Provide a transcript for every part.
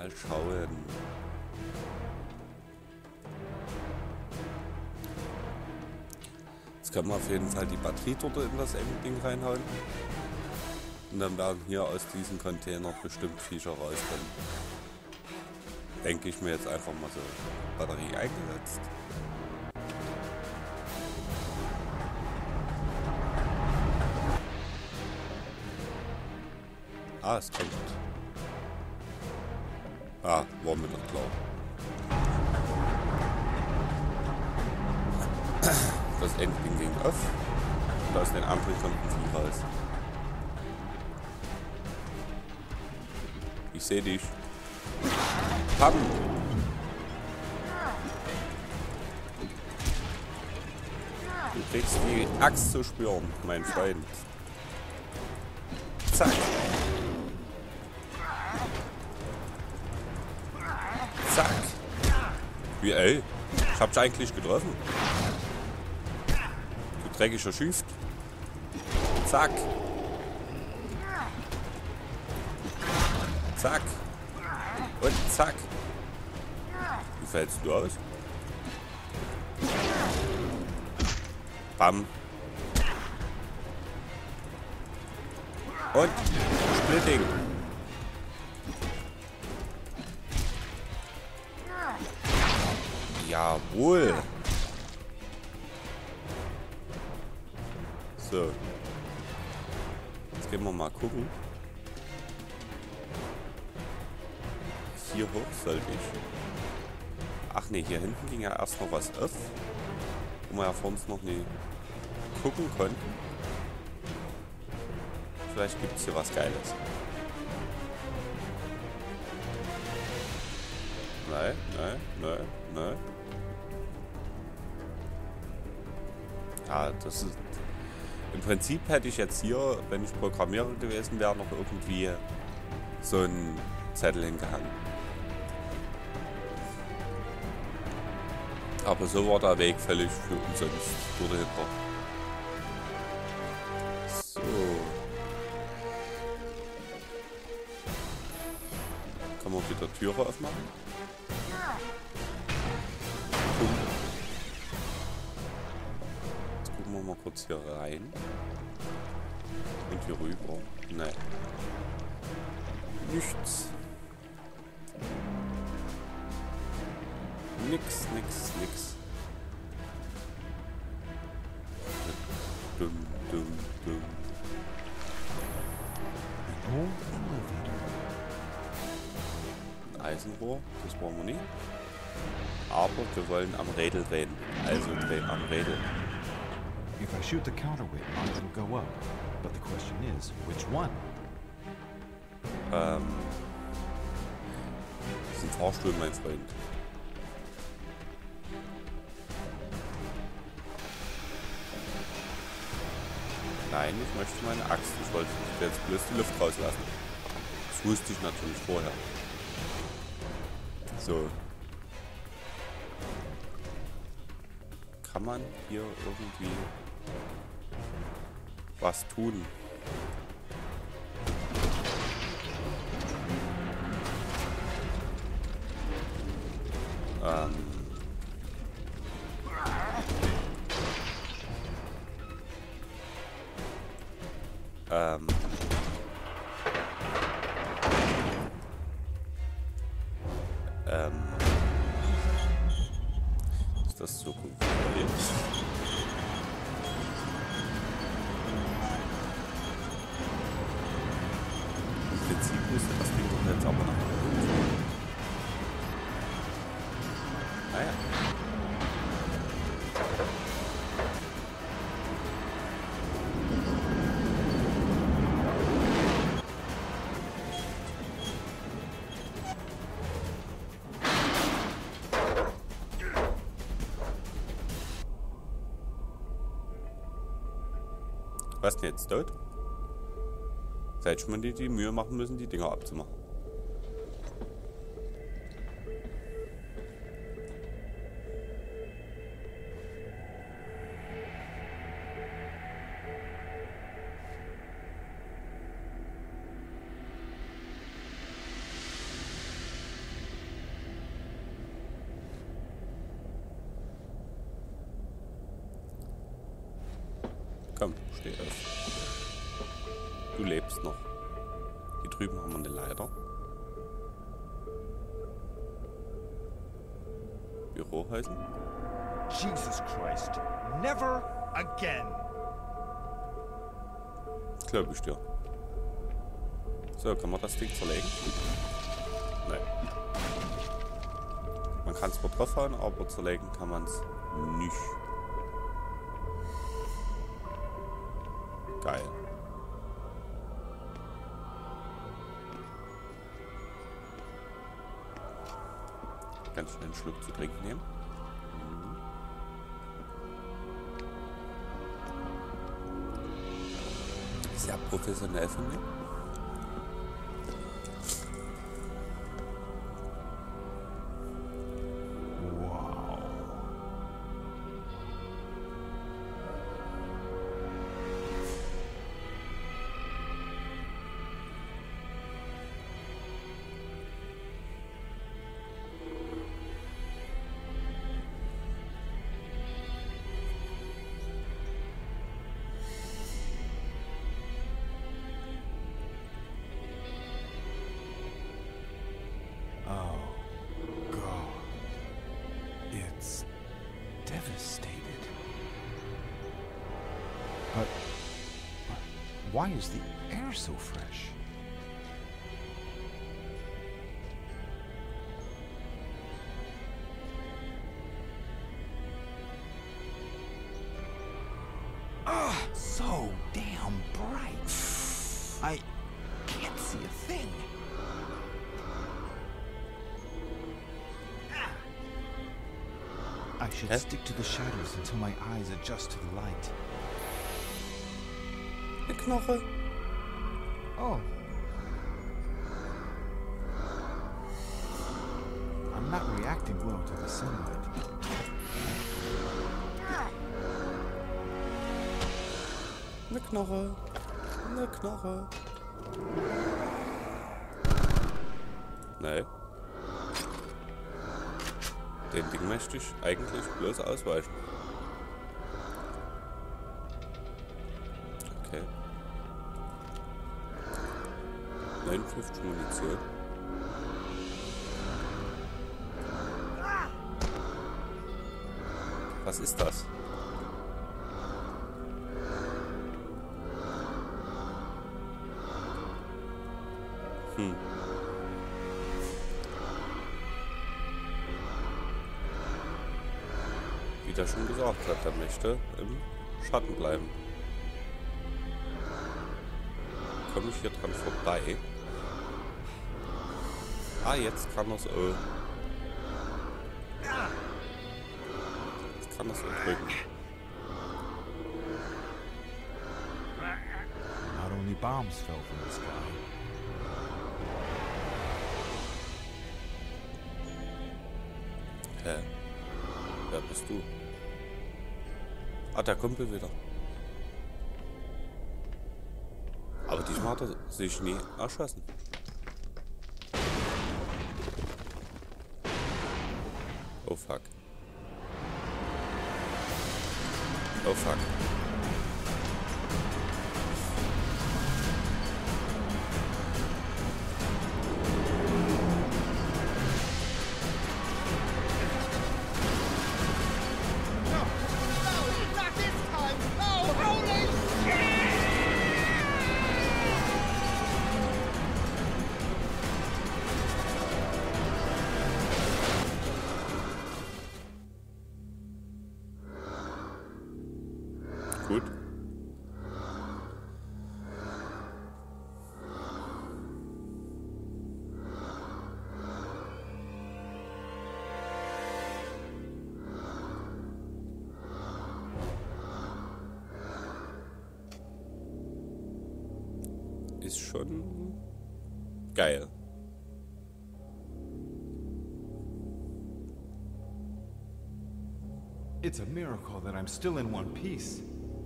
Mal schauen. Jetzt können wir auf jeden Fall die Batterie dort in das Ding reinhauen. Und dann werden hier aus diesem Container bestimmt Viecher rauskommen. Denke ich mir jetzt einfach mal so. Batterie eingesetzt. Ah, es kommt. Ah, war mir doch klar. Das Endding ging auf. Und aus den Ampeln kommt ein Vieh raus. Ich sehe dich. Pam! Du kriegst die Axt zu spüren, mein Freund. Zack! Zack! Wie, ey? Ich hab dich eigentlich getroffen. Du dreckiger Schüft. Zack! Zack! Und zack! Wie fällst du aus? Bam! Und Splitting! Jawohl! So. Jetzt gehen wir mal gucken. Hier hoch sollte ich. Ach ne, hier hinten ging ja erst noch was auf. Wo wir ja vor uns noch nie gucken konnten. Vielleicht gibt es hier was Geiles. Nein, nein, nein, nein. Ja, das ist... Im Prinzip hätte ich jetzt hier, wenn ich Programmierer gewesen wäre, noch irgendwie so einen Zettel hingehangen. Aber so war der Weg völlig für umsonst durch dahinter. So. Kann man wieder Türe aufmachen? Jetzt gucken wir mal kurz hier rein. Und hier rüber. Nein. Nichts. Nix, nix, nix. Dumm, dumm, dumm. Ein Eisenrohr, das brauchen wir nicht. Aber wir wollen am Rädel drehen. Also drehen am Rädel. If I shoot the counterweight, mine will go up. But the question is, which one? Das ist ein Fahrstuhl, mein Freund. Nein, ich möchte meine Axt. Ich wollte jetzt bloß die Luft rauslassen. Das wusste ich natürlich vorher. So. Kann man hier irgendwie was tun? Ist das so gut? Im Prinzip müsste das Ding doch jetzt aber nach oben. Naja. Was denn jetzt dort? Seit schon mal die Mühe machen müssen, die Dinger abzumachen. Komm, steh auf. Du lebst noch. Hier drüben haben wir eine Leiter. Bürohäusen. Jesus Christ. Never again. Glaube ich dir. So, kann man das Ding zerlegen? Nein. Man kann es zwar draufhauen, aber zerlegen kann man es nicht. Geil. Ganz schnell einen Schluck zu trinken nehmen. Sehr professionell von mir. Wow. Oh, God. It's devastated. But why is the air so fresh? So damn bright. I can't see a thing. I should stick to the shadows until my eyes adjust to the light. Eine Knoche. Oh. I'm not reacting well to the sunlight. Eine Knoche. Eine Knoche. Nein. Den Ding möchte ich eigentlich bloß ausweichen. Okay. 59 Munition. Was ist das? Wie der schon gesagt hat, er möchte im Schatten bleiben. Komme ich hier dran vorbei? Ah, jetzt kann er es. Jetzt kann er es drücken. Not only bombs fell from the sky. Hä? Wer bist du? Ah, der Kumpel wieder. Aber diesmal hat er sich nie erschossen. Oh fuck. Oh fuck. Gut. Ist schon geil. It's a miracle that I'm still in one piece.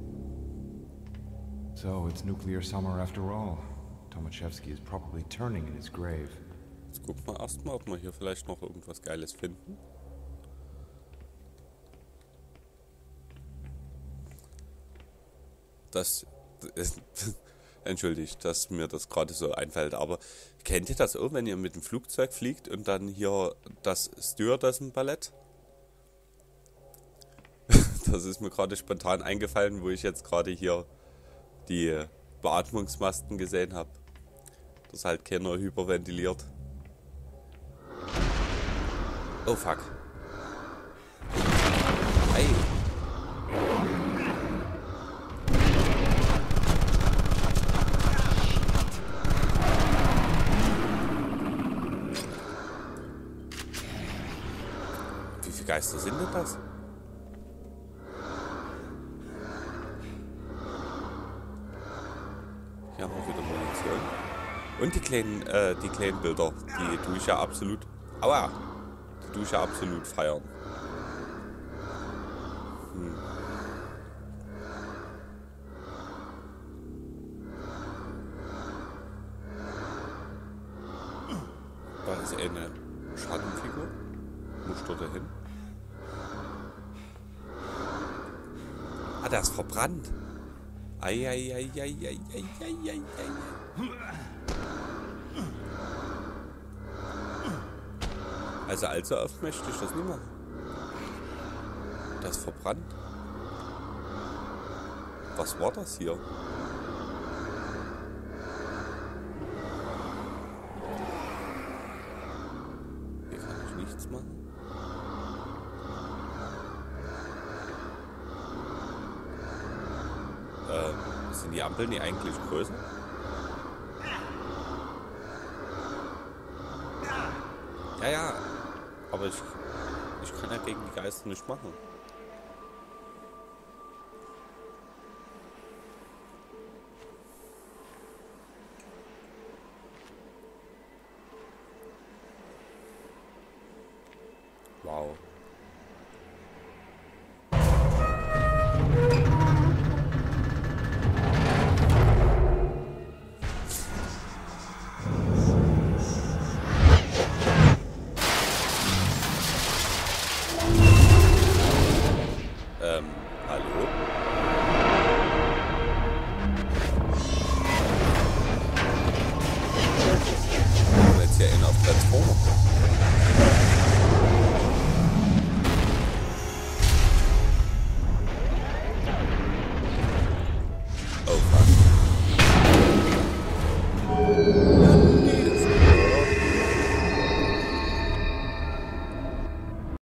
So it's nuclear summer after all. Tomaszewski is probably turning in his grave. Jetzt gucken wir erstmal, ob wir hier vielleicht noch irgendwas Geiles finden. Entschuldigt, dass mir das gerade so einfällt, aber kennt ihr das auch, wenn ihr mit dem Flugzeug fliegt und dann hier das Stewardessen-Ballett? Das ist mir gerade spontan eingefallen, wo ich jetzt gerade hier die Beatmungsmasken gesehen habe. Dass halt keiner hyperventiliert. Oh fuck. Hey. Wie viele Geister sind denn das? Hier haben wir wieder Munition. Und die kleinen Bilder, die tue ich ja absolut. Aua! Die tue ich ja absolut feiern. Da ist eine Schattenfigur. Muss dort hin. Ah, der ist verbrannt. Eieieiei. Also allzu oft möchte ich das nicht machen. Das ist verbrannt. Was war das hier? Hier kann ich nichts machen. Sind die Ampeln nicht eigentlich größer? Ja, aber ich kann ja gegen die Geister nicht machen. Wow. Hallo? Ich bin jetzt hier in auf Transformer. Oh fuck.